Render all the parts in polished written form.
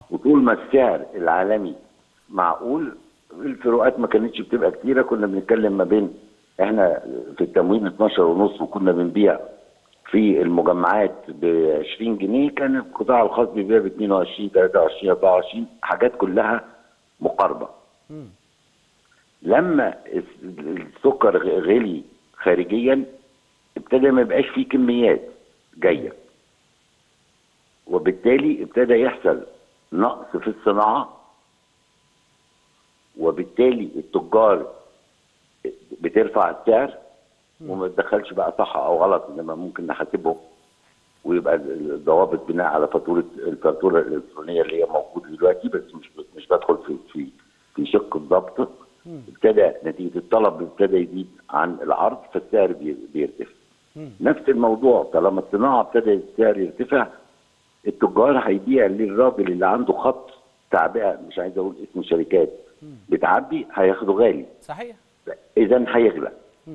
وطول ما السعر العالمي معقول، الفروقات ما كانتش بتبقى كتيره. كنا بنتكلم ما بين، احنا في التموين 12 ونص، وكنا بنبيع في المجمعات ب 20 جنيه، كان القطاع الخاص بيبيع ب 22 23 24، حاجات كلها مقاربه. لما السكر غلي خارجيا، ابتدى ما يبقاش فيه كميات جايه، وبالتالي ابتدى يحصل نقص في الصناعه، وبالتالي التجار بترفع السعر، وما تدخلش بقى صح او غلط، انما ممكن نحاسبهم ويبقى الضوابط بناء على الفاتوره الالكترونيه اللي هي موجوده دلوقتي. بس مش بدخل في شق الضبط. ابتدى نتيجه الطلب ابتدى يزيد عن العرض، فالسعر بيرتفع. نفس الموضوع طالما الصناعه ابتدى السعر يرتفع، التجار هيبيع للراجل اللي عنده خط تعبئه، مش عايز اقول اسم شركات بتعبي، هياخده غالي. صحيح. اذا هيغلى.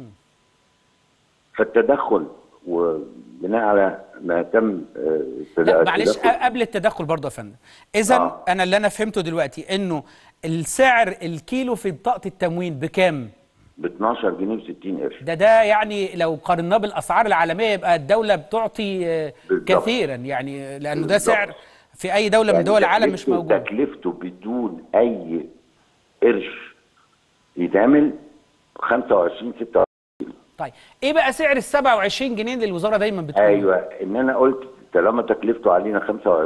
فالتدخل وبناء على ما تم لا معلش، قبل التدخل برضه يا فندم، اذا انا اللي انا فهمته دلوقتي انه السعر الكيلو في بطاقه التموين بكام؟ ب 12 جنيه و60 قرش. ده يعني لو قارناه بالاسعار العالميه يبقى الدوله بتعطي كثيرا، يعني لانه ده سعر في اي دوله من دول العالم مش موجود. تكلفته بدون اي قرش يتعمل 25 26. طيب ايه بقى سعر ال 27 جنيه اللي الوزاره دايما بتقول؟ ايوه، ان انا قلت طالما تكلفته علينا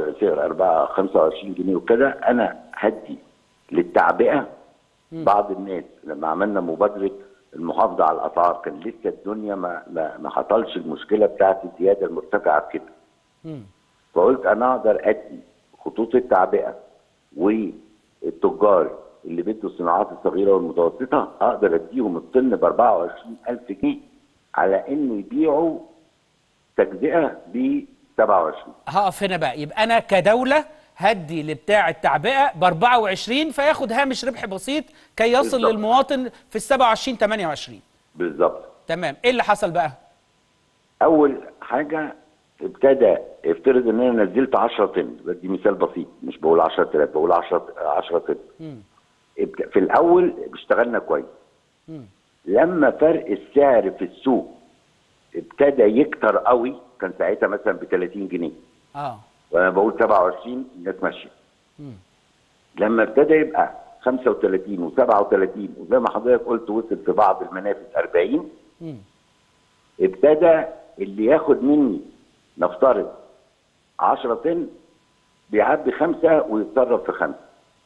25 جنيه وكده، انا هدي للتعبئه. بعض الناس لما عملنا مبادره المحافظه على الاسعار، كان لسه الدنيا ما حصلش المشكله بتاعت الزياده المرتفعه كده. فقلت انا اقدر ادي خطوط التعبئه والتجار اللي بيدوا الصناعات الصغيره والمتوسطه، اقدر اديهم الطن ب 24,000 جنيه على انه يبيعوا تجزئه ب 27. هقف هنا بقى. يبقى انا كدوله هدي لبتاع التعبئه ب 24، فياخد هامش ربح بسيط كي يصل بالزبط للمواطن في ال 27 28. بالظبط. تمام. ايه اللي حصل بقى؟ اول حاجه ابتدى، افترض ان انا نزلت 10 طن، بدي مثال بسيط، مش بقول 10,000، بقول 10 طن. في الاول اشتغلنا كويس. لما فرق السعر في السوق ابتدى يكتر قوي، كان ساعتها مثلا ب 30 جنيه. وانا بقول 27، الناس ماشيه. لما ابتدى يبقى 35 و37، وزي ما حضرتك قلت وصل في بعض المنافذ 40، ابتدى اللي ياخد مني نفترض 10 طن بيعبي 5 ويتصرف في 5.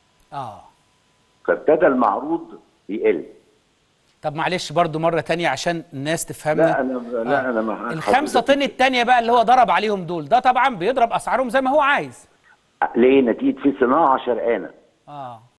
فابتدى المعروض يقل. طب معلش برضو مرة تانية عشان الناس تفهمنا. لا انا معاك. ال5 طن التانية بقى اللي هو ضرب عليهم دول، ده طبعا بيضرب اسعارهم زي ما هو عايز. ليه؟ نتيجة في صناعة شرقانة.